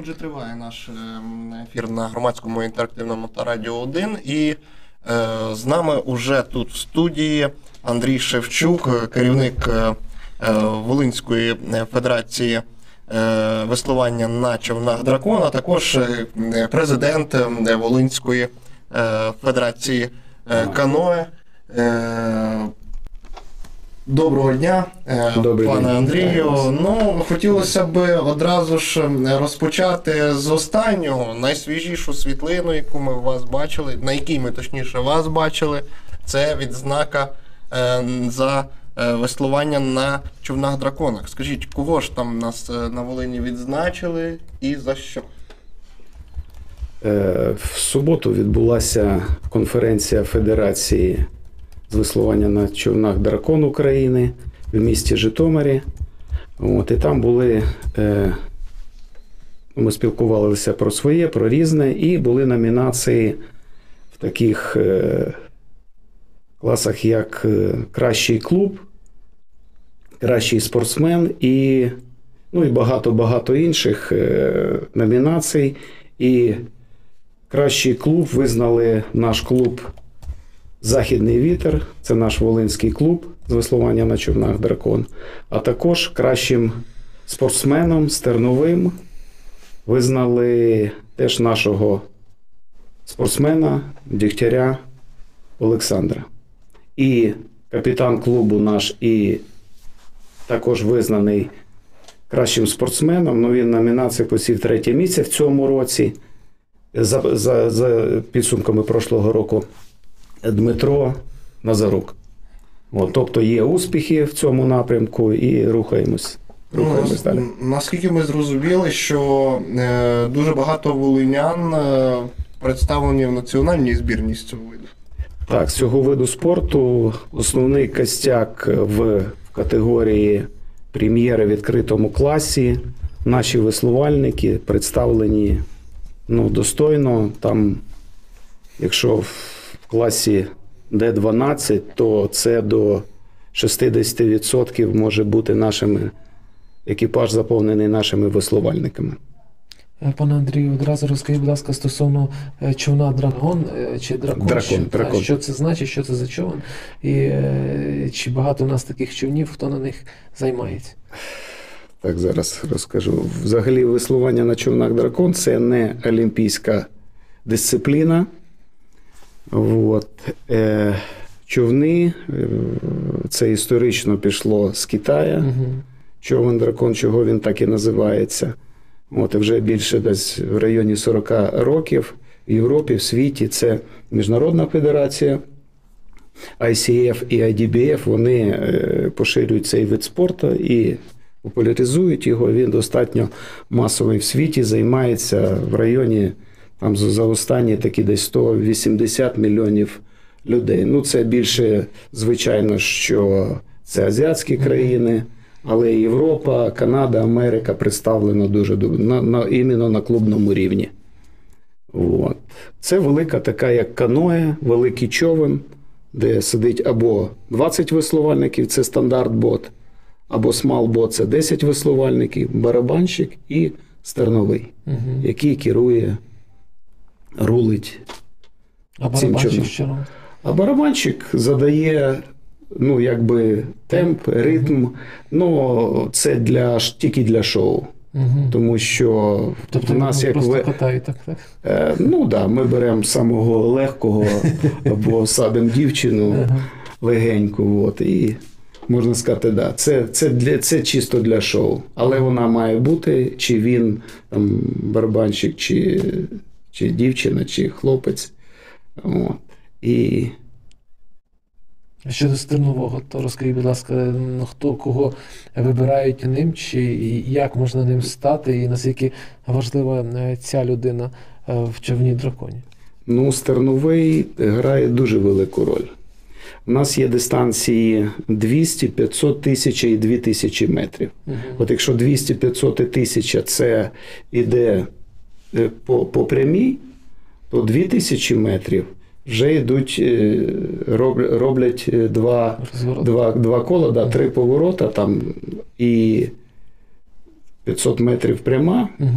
Отже, триває наш ефір на громадському інтерактивному та Радіо 1. І з нами уже тут в студії Андрій Шевчук, керівник Волинської федерації веслування на човнах «Дракон», а також президент Волинської федерації каное. Доброго дня, пане Андрію. Ну, хотілося б одразу ж розпочати з останнього, найсвіжішу світлину, яку ми вас бачили, на якій ми, точніше, вас бачили. Це відзнака за веслування на човнах «Драконах». Скажіть, кого ж там нас на Волині відзначили і за що? В суботу відбулася конференція Федерації з веслування на човнах «Дракон» України в місті Житомирі. І там були, ми спілкувалися про своє, про різне, і були номінації в таких класах, як «Кращий клуб», «Кращий спортсмен» і багато-багато інших номінацій. І кращий клуб визнали наш клуб «Західний вітер», це наш волинський клуб з веслування на човнах «Дракон». А також кращим спортсменом стерновим визнали теж нашого спортсмена Дігтяря Олександра. І капітан клубу наш і також визнаний кращим спортсменом, він в номінації посів 3-е місце в цьому році. За підсумками прошлого року Дмитро Назарук. Тобто є успіхи в цьому напрямку і рухаємось далі. Наскільки ми зрозуміли, що дуже багато волинян представлені в національній збірні з цього виду. Так, з цього виду спорту основний костяк в категорії прем'єри в відкритому класі. Наші веслувальники представлені достойно. Там, якщо в класі Д12, то це до 60% може бути екіпаж заповнений нашими веслувальниками. Пане Андрію, одразу розкажіть, будь ласка, стосовно човна «Дракон» чи «Дракон». Що це значить, що це за човен? І чи багато у нас таких човнів, хто на них займається? Так, зараз розкажу. Взагалі, веслування на човнах «Дракон» – це не олімпійська дисципліна. Човни, це історично пішло з Китаю. Човен «Дракон», чого він так і називається. І вже більше десь в районі 40 років в Європі, в світі це Міжнародна федерація, ICF і IDBF, вони поширюють цей вид спорту і популяризують його. Він достатньо масовий в світі, займається в районі, там за останні такі десь 180 мільйонів людей. Це більше, звичайно, що це азіатські країни, але Європа, Канада, Америка представлена дуже іменно на клубному рівні. Це велика така, як каное, великий човен, де сидить або 20 веслувальників, це стандарт-бот, або смал-бот, це 10 веслувальників, барабанщик і стерновий, який керує, рулить цим човном. А барабанщик задає темп, ритм, це тільки для шоу. Тому що тобто в нас катають, так? Ми беремо самого легкого або садимо дівчину легеньку, і можна сказати, це чисто для шоу. Але вона має бути, чи він барабанщик, чи дівчина, чи хлопець. Щодо стернового, то розкажіть, будь ласка, кого вибирають ним, чи як можна ним стати, і наскільки важлива ця людина в човні «Драконі»? Стерновий грає дуже велику роль. У нас є дистанції 200, 500, 1000 і 2000 метрів. Якщо 200, 500 і 1000 це йде по прямій, то 2000 метрів вже йдуть, роблять два кола, 3 поворота, і 500 метрів пряма,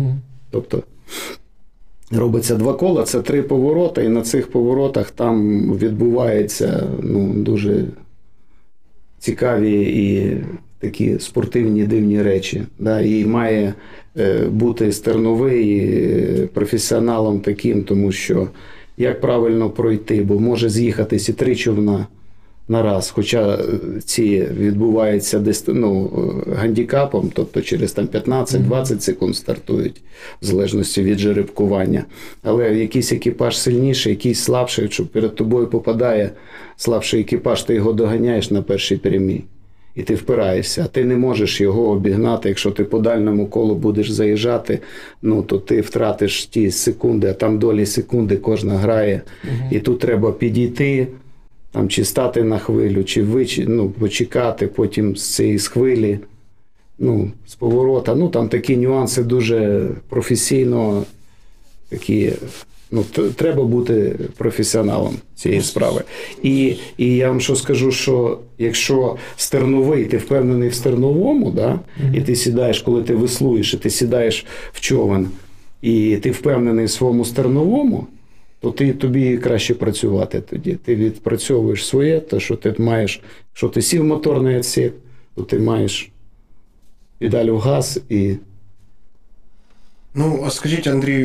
Тобто робиться 2 кола, це 3 повороти, і на цих поворотах там відбуваються дуже цікаві і такі спортивні дивні речі. Да? І має бути стерновий професіоналом таким, тому що як правильно пройти, бо може з'їхатись і 3 човна на раз, хоча ці відбуваються десь гандікапом, тобто через 15-20 секунд стартують, в залежності від жеребкування. Але якийсь екіпаж сильніший, якийсь слабший, якщо перед тобою попадає слабший екіпаж, ти його доганяєш на першій прямій. І ти впираєшся, а ти не можеш його обігнати. Якщо ти по дальньому колу будеш заїжджати, то ти втратиш ті секунди, а там долі секунди кожна грає. І тут треба підійти, чи стати на хвилю, чи почекати потім з цієї хвилі, з поворота. Там такі нюанси дуже професійно, такі, треба бути професіоналом цієї справи. І я вам що скажу, що якщо стерновий, ти впевнений в стерновому, да? І ти сідаєш, коли ти веслуєш, і ти сідаєш в човен, і ти впевнений в своєму стерновому, то тобі краще працювати тоді. Ти відпрацьовуєш своє, те, що ти маєш, що ти сів в моторний відсік, то ти маєш педаль в газ і... Скажіть, Андрію,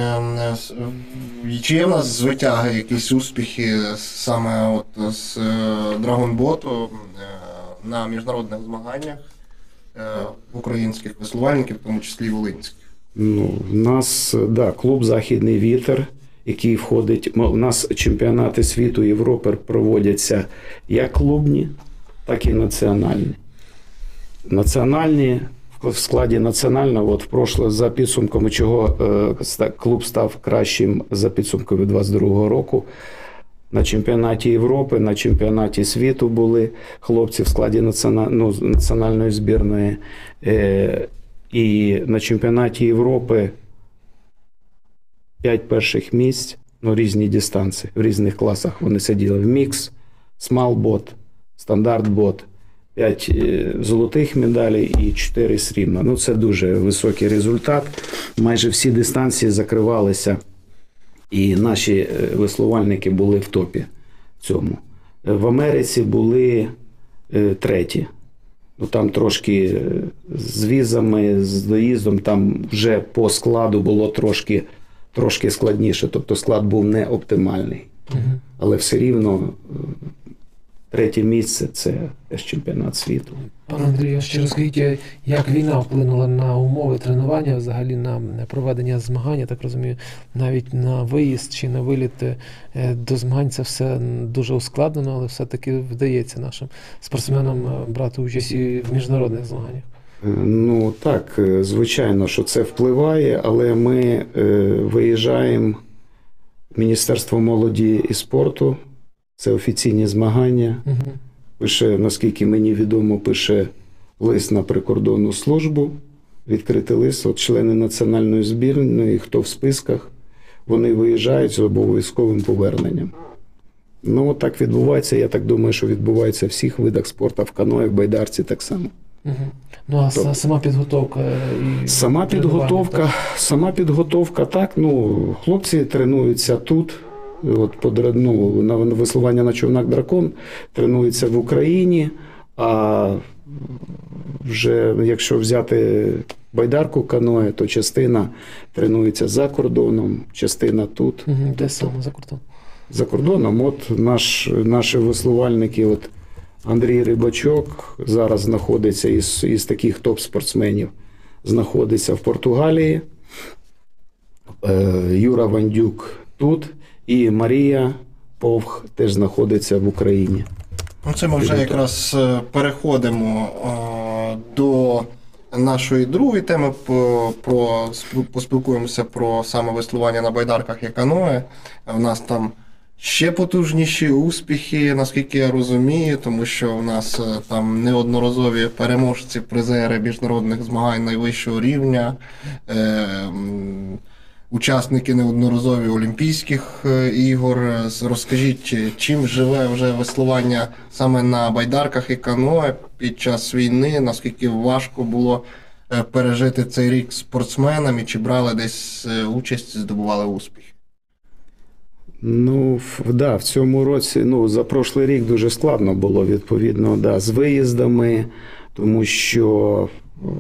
чи є в нас з витяги якісь успіхи саме з драгонботу на міжнародних змаганнях українських веслувальників, в тому числі і волинських? В нас, клуб «Західний вітер», який входить, у нас чемпіонати світу, Європи проводяться як клубні, так і національні. Національні, в складі національного, за підсумками чого клуб став кращим за підсумками 22-го року. На чемпіонаті Європи, на чемпіонаті світу були хлопці в складі національної збірної. І на чемпіонаті Європи 5 перших місць, різні дистанції, в різних класах вони сиділи. В мікс, смал-бот, стандарт-бот. 5 золотих медалей і 4 срібна. Це дуже високий результат. Майже всі дистанції закривалися, і наші веслувальники були в топі в цьому. В Америці були 3. Там трошки з візами, з доїздом, там вже по складу було трошки складніше. Тобто склад був не оптимальний. Але все рівно 3 місце – це теж чемпіонат світу. Пане Андрію, ще розкажіть, як війна вплинула на умови тренування, взагалі на проведення змагань, я так розумію, навіть на виїзд чи на виліт до змагань це все дуже ускладнено, але все-таки вдається нашим спортсменам брати участь і в міжнародних змаганнях. Так, звичайно, що це впливає, але ми виїжджаємо в Міністерство молоді і спорту, це офіційні змагання. Пише, наскільки мені відомо, пише лист на прикордонну службу, відкритий лист, члени національної збірної, хто в списках, вони виїжджають з обов'язковим поверненням. Так відбувається, я так думаю, що відбувається в всіх видах спорту, в каное, в байдарці так само. А сама підготовка? Сама підготовка, так, хлопці тренуються тут, на веслування на човнах «Дракон» тренуються в Україні, а вже якщо взяти байдарку каное, то частина тренується за кордоном, частина тут. Де саме за кордоном? За кордоном. Наші веслувальники, Андрій Рибачок зараз знаходиться із таких топ-спортсменів, знаходиться в Португалії, Юра Вандюк тут, і Марія Повх теж знаходиться в Україні. Це ми вже якраз переходимо до нашої другої теми, поспілкуємося про саме веслування на байдарках і каное. У нас там ще потужніші успіхи, наскільки я розумію, тому що у нас там неодноразові переможці, призери міжнародних змагань найвищого рівня, учасники неодноразові Олімпійських ігор. Розкажіть, чим живе вже веслування саме на байдарках і каное під час війни, наскільки важко було пережити цей рік спортсменами, чи брали десь участь, здобували успіхи? Ну, да, в цьому році, за прошлий рік дуже складно було, відповідно, да, з виїздами, тому що,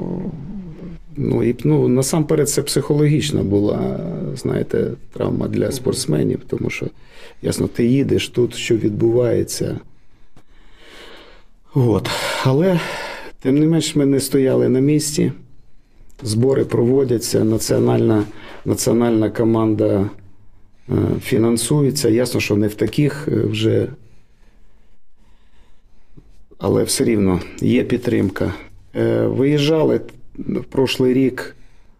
насамперед це психологічна була, знаєте, травма для спортсменів, тому що, ясно, ти їдеш тут, що відбувається. Але, тим не менш, ми не стояли на місці, збори проводяться, національна команда фінансується. Ясно, що не в таких вже, але все рівно є підтримка. Виїжджали в прошлий рік,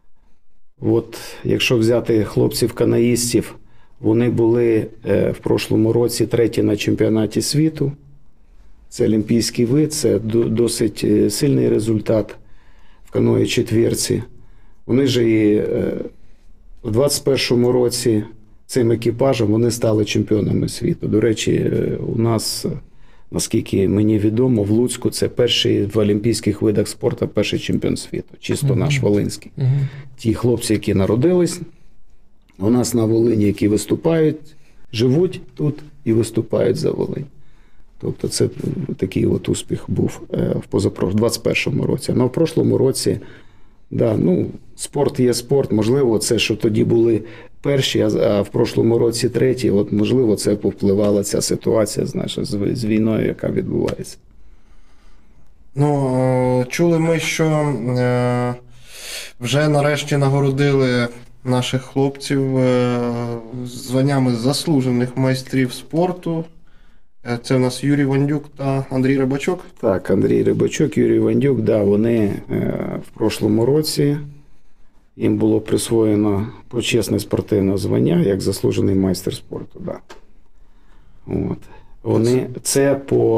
якщо взяти хлопців-каноїстів, вони були в прошлому році треті на чемпіонаті світу. Це олімпійський вид, це досить сильний результат в каної четвірці. Вони ж і в 21-му році цим екіпажем вони стали чемпіонами світу. До речі, у нас, наскільки мені відомо, в Луцьку це перший в олімпійських видах спорту перший чемпіон світу. Чисто наш волинський. Ті хлопці, які народились у нас на Волині, які виступають, живуть тут і виступають за Волинь. Тобто це такий успіх був в 21-му році. А в прошлому році, спорт є спорт. Можливо, це, що тоді були перші, а в прошлому році треті, можливо, це повпливала ця ситуація, з війною, яка відбувається. Чули ми, що вже нарешті нагородили наших хлопців званнями заслужених майстрів спорту. Це в нас Юрій Вандюк та Андрій Рибачок? Так, Андрій Рибачок, Юрій Вандюк, вони в прошлому році, їм було присвоєно почесне спортивне звання як заслужений майстер спорту. Да. Це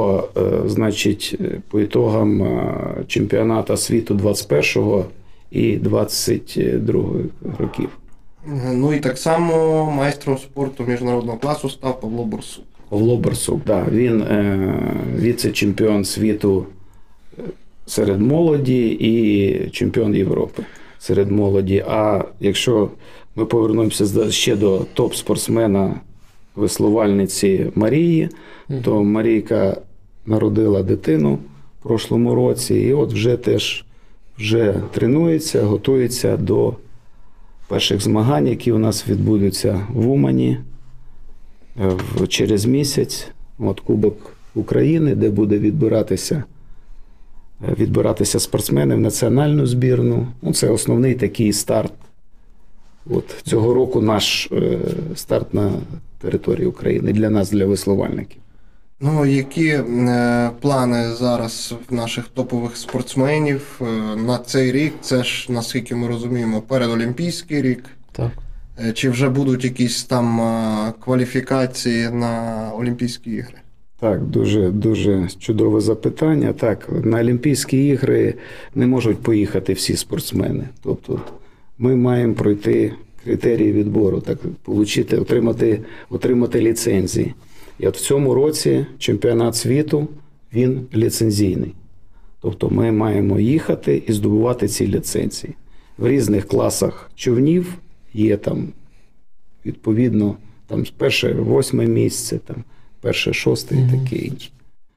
по ітогам чемпіонату світу 21-го і 22-го років. І так само майстром спорту міжнародного класу став Павло Борсук. Павло Борсук, так. Він віце-чемпіон світу серед молоді і чемпіон Європи серед молоді. А якщо ми повернемося ще до топ-спортсмена веслувальниці Марії, то Марійка народила дитину в прошлому році і вже тренується, готується до перших змагань, які у нас відбудуться в Умані через місяць. Кубок України, де буде відбиратися спортсмени в національну збірну. Це основний такий старт. Цього року наш старт на території України для нас, для веслувальників. Які плани зараз в наших топових спортсменів на цей рік? Це ж, наскільки ми розуміємо, передолімпійський рік. Так. Чи вже будуть якісь там кваліфікації на Олімпійські ігри? Так, дуже чудове запитання. Так, на Олімпійські ігри не можуть поїхати всі спортсмени. Тобто ми маємо пройти критерії відбору, отримати ліцензії. І в цьому році чемпіонат світу, він ліцензійний. Тобто ми маємо їхати і здобувати ці ліцензії. В різних класах човнів є відповідно, перше 8 місце, перше 6 і таке інше.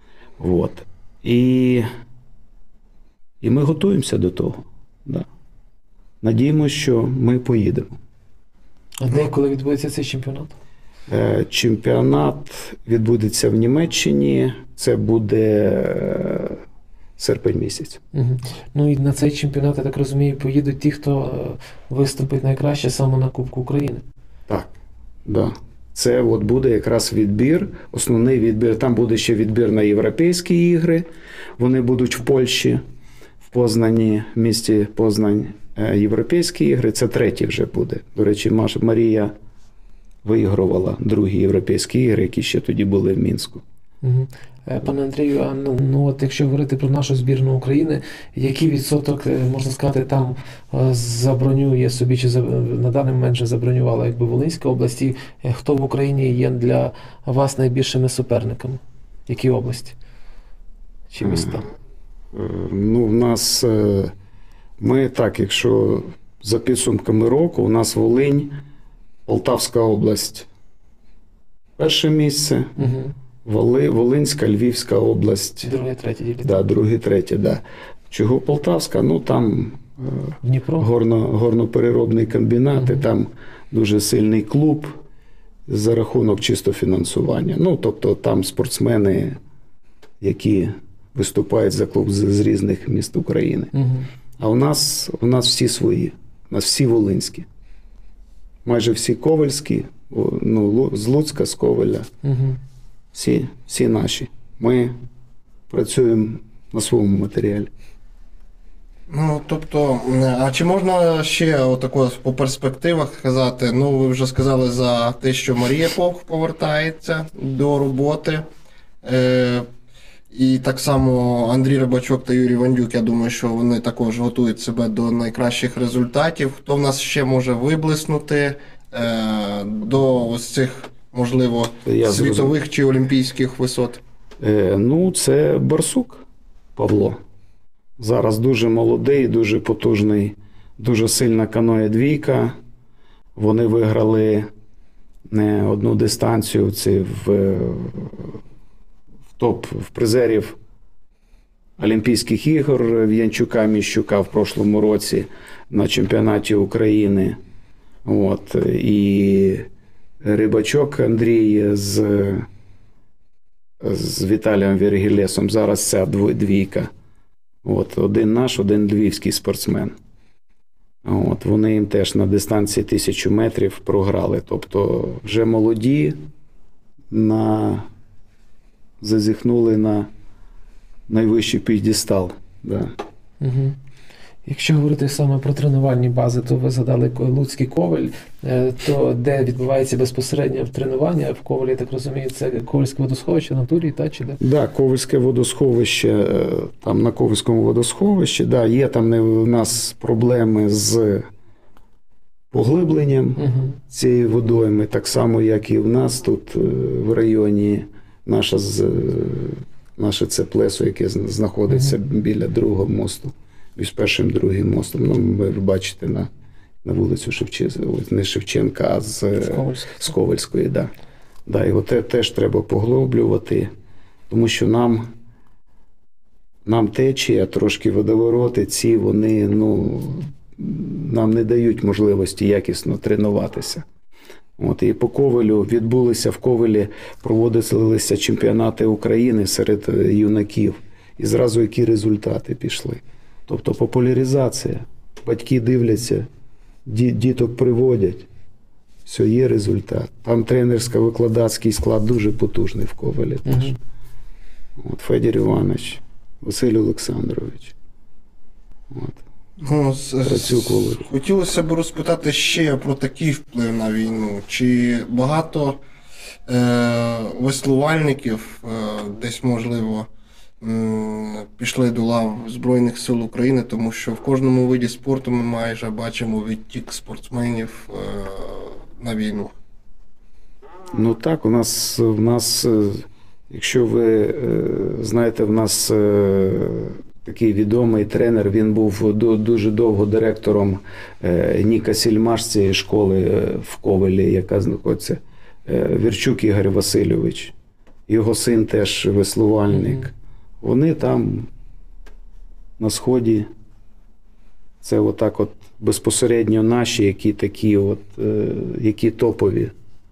І ми готуємося до того. Да. Надіємося, що ми поїдемо. А де, коли відбудеться цей чемпіонат? Чемпіонат відбудеться в Німеччині. Це буде серпень місяць. І на цей чемпіонат, я так розумію, поїдуть ті, хто виступить найкраще саме на Кубку України. Так, да. Це буде якраз відбір, основний відбір. Там буде ще відбір на Європейські ігри. Вони будуть в Польщі, в Познані, в місті Познань. Європейські ігри, це третій вже буде. До речі, Марія виігрувала другі європейські ігри, які ще тоді були в Мінську. Пане Андрію, якщо говорити про нашу збірну України, який відсоток, можна сказати, там забронює собі, чи на даний момент вже забронювала Волинська область, і хто в Україні є для вас найбільшими суперниками? Які області? Чи міста? В нас Ми так, якщо за підсумками року, у нас Волинь, Полтавська область перше місце, Волинська, Львівська область. Друге, третє ділі. Да, друге, третє, да. Чого Полтавська? Ну, там Дніпро. горнопереробний комбінат, і там дуже сильний клуб за рахунок чисто фінансування. Ну, тобто там спортсмени, які виступають за клуб з різних міст України. А у нас всі свої, у нас всі волинські. Майже всі ковальські, ну, з Луцька, з Ковеля. Всі наші. Ми працюємо на своєму матеріалі. Ну, тобто, а чи можна ще отако по перспективах сказати? Ну, ви вже сказали за те, що Марія Повх повертається до роботи. І так само Андрій Рибачок та Юрій Вандюк, я думаю, що вони також готують себе до найкращих результатів. Хто в нас ще може виблиснути до ось цих, можливо, світових чи олімпійських висот? Ну, це Барсук Павло. Зараз дуже молодий, дуже потужний, дуже сильна каноє-двійка. Вони виграли не одну дистанцію, це в топ в призерів Олімпійських ігор в Янчука Міщука в прошлому році на чемпіонаті України. От. І Рибачок Андрій з Віталієм Вергілесом. Зараз ця двійка. От. Один наш, один львівський спортсмен. От. Вони їм теж на дистанції 1000 метрів програли. Тобто вже молоді зазіхнули на найвищий п'єдестал. Да. Якщо говорити саме про тренувальні бази, то ви згадали Луцький Ковель, то де відбувається безпосередньо тренування в Ковелі, я так розумію, це Ковельське водосховище на турі, та чи де? Да, Ковельське водосховище, там на Ковельському водосховищі, да, є там у нас проблеми з поглибленням цієї водойми, так само, як і в нас тут в районі наше це плесо, яке знаходиться біля другого мосту, між першим і другим мостом. Ну, ви бачите на вулицю не Шевченка, а з Ковельської. Да. Да, його теж треба поглиблювати, тому що нам течія, трошки водовороти, ці вони, нам не дають можливості якісно тренуватися. От, і по Ковелю відбулися в Ковелі, проводилися чемпіонати України серед юнаків. І зразу які результати пішли. Тобто популяризація. Батьки дивляться, діток приводять. Все, є результат. Там тренерсько-викладацький склад дуже потужний в Ковелі теж. От, Федір Іванович, Василь Олександрович. От. Хотілося б розпитати ще про такий вплив на війну. Чи багато веслувальників десь, можливо, пішли до лав Збройних сил України, тому що в кожному виді спорту ми майже бачимо відтік спортсменів на війну? Ну так, у нас, якщо ви знаєте, в нас такий відомий тренер, він був дуже довго директором Ніка Сільмаш цієї школи в Ковелі, яка знаходиться, Вірчук Ігор Васильович. Його син теж веслувальник. Вони там на Сході, це отак от безпосередньо наші, які топові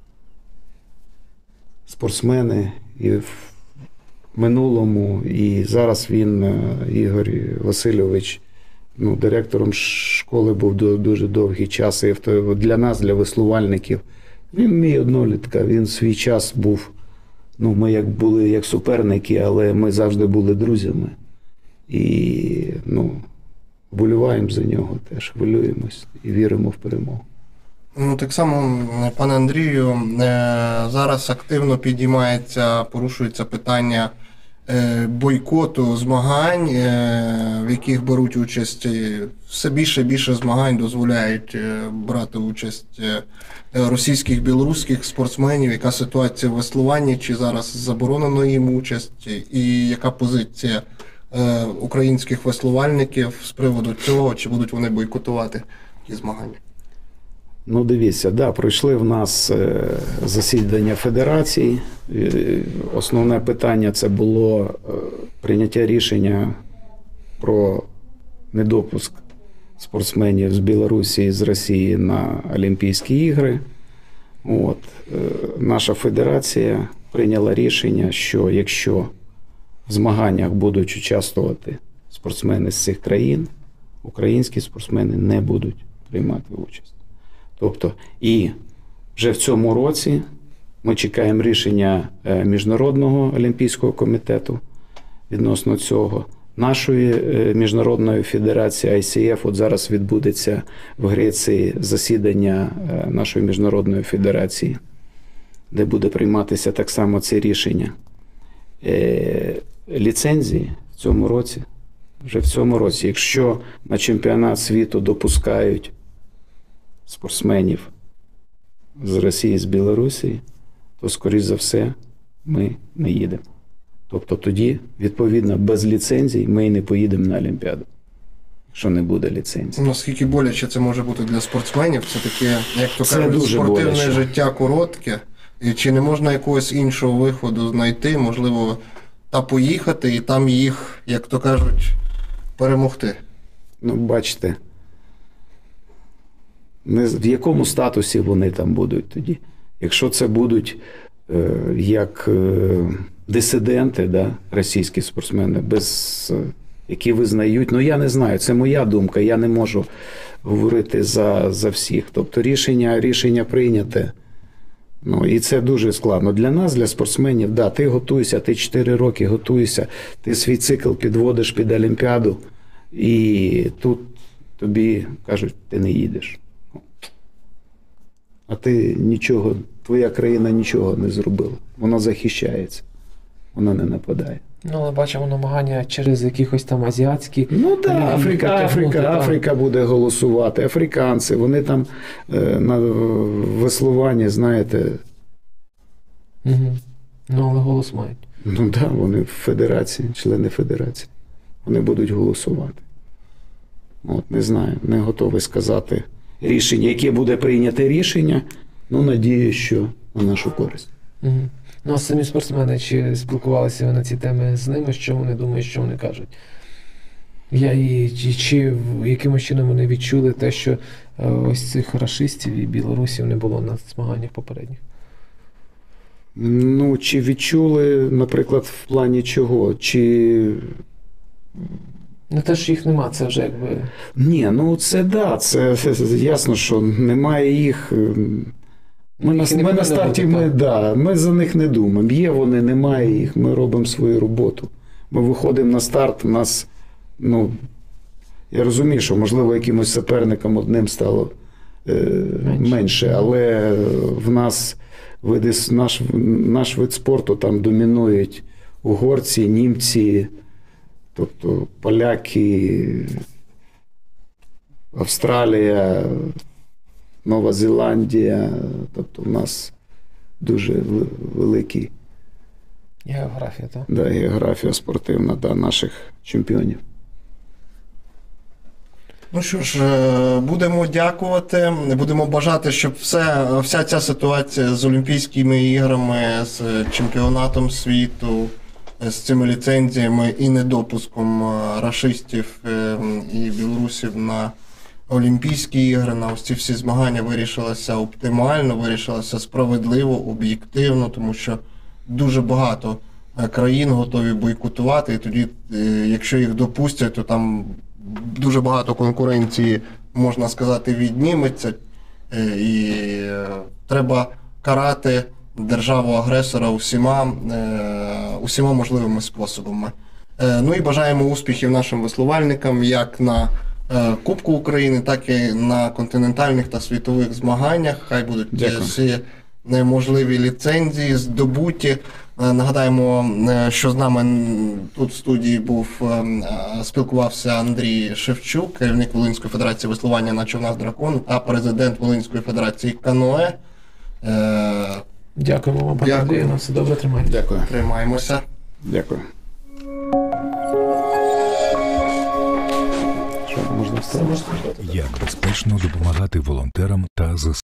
спортсмени і в минулому, і зараз він, Ігор Васильович, директором школи був дуже довгий час. І для нас, для веслувальників, він мій однолітка, він свій час був, ми були як суперники, але ми завжди були друзями. І, вболіваємо за нього теж, хвилюємось і віримо в перемогу. Так само, пане Андрію, зараз активно порушується питання бойкоту змагань, в яких беруть участь, все більше і більше змагань дозволяють брати участь російських, білоруських спортсменів. Яка ситуація в веслуванні, чи зараз заборонено їм участь, і яка позиція українських веслувальників з приводу цього, чи будуть вони бойкотувати ті змагання? Ну, дивіться, да, пройшли в нас засідання федерації. Основне питання – це було прийняття рішення про недопуск спортсменів з Білорусі і з Росії на Олімпійські ігри. От. Наша федерація прийняла рішення, що якщо в змаганнях будуть участвувати спортсмени з цих країн, українські спортсмени не будуть приймати участь. Тобто, і вже в цьому році ми чекаємо рішення Міжнародного олімпійського комітету відносно цього. Нашої міжнародної федерації ICF, от зараз відбудеться в Греції засідання нашої міжнародної федерації, де буде прийматися так само це рішення. Ліцензії в цьому році, вже в цьому році, якщо на чемпіонат світу допускають спортсменів з Росії, з Білорусі, то, скоріш за все, ми не їдемо. Тобто тоді, відповідно, без ліцензій ми і не поїдемо на Олімпіаду, якщо не буде ліцензії. Наскільки боляче це може бути для спортсменів? Це таке, як то кажуть, спортивне боляче. Життя коротке. І чи не можна якогось іншого виходу знайти, можливо, та поїхати і там їх, як то кажуть, перемогти? Ну, бачите, в якому статусі вони там будуть тоді? Якщо це будуть як дисиденти, да, російські спортсмени, які визнають, ну я не знаю, це моя думка, я не можу говорити за всіх. Тобто рішення прийняте. Ну, і це дуже складно. Для нас, для спортсменів, да, ти готуєшся, ти 4 роки готуєшся, ти свій цикл підводиш під Олімпіаду, і тут тобі кажуть, ти не їдеш. А ти нічого, твоя країна нічого не зробила. Вона захищається, вона не нападає. Ну, але бачимо намагання через якихось там азіатські... Ну так, Африка буде голосувати, африканці, вони там на веслуванні, знаєте... Угу. Ну, але голос мають. Ну так, вони в федерації, члени федерації. Вони будуть голосувати. От, не знаю, не готовий сказати рішення, яке буде прийняте рішення, ну, надіюсь, що на нашу користь. Угу. Ну, а самі спортсмени, чи спілкувалися ви на ці теми з ними, що вони думають, що вони кажуть? Чи якимось чином вони відчули те, що ось цих рашистів і білорусів не було на змаганнях попередніх? Ну, чи відчули, наприклад, в плані чого? Чи... Не те, що їх нема, це вже якби... Ні, ну це да, це ясно, що немає їх... Ми на старті, ми за них не думаємо. Є вони, немає їх, ми робимо свою роботу. Ми виходимо на старт, у нас, ну, я розумію, що, можливо, якимось суперникам одним стало менше, але в нас наш вид спорту, там домінують угорці, німці, тобто поляки, Австралія, Нова Зеландія, тобто в нас дуже великий географія, так? Да, географія спортивна, да, наших чемпіонів. Ну що ж, будемо дякувати, будемо бажати, щоб вся ця ситуація з Олімпійськими іграми, з чемпіонатом світу, з цими ліцензіями і недопуском рашистів і білорусів на Олімпійські ігри, на ось ці всі змагання вирішилося оптимально, вирішилося справедливо, об'єктивно, тому що дуже багато країн готові бойкотувати, і тоді, якщо їх допустять, то там дуже багато конкуренції, можна сказати, відніметься, і треба карати державу-агресора усіма можливими способами. Ну і бажаємо успіхів нашим веслувальникам, як на Кубку України, так і на континентальних та світових змаганнях. Хай будуть всі неможливі ліцензії здобуті. Нагадаємо, що з нами тут в студії спілкувався Андрій Шевчук, керівник Волинської федерації веслування на човнах «Дракон» та президент Волинської федерації каноe. Дякуємо вам, пане Андрію, на все добре, тримайтеся. Дякую. Тримаємося. Дякую. можна Все вставити. можна сказати. Як безпечно допомагати волонтерам та ЗСУ.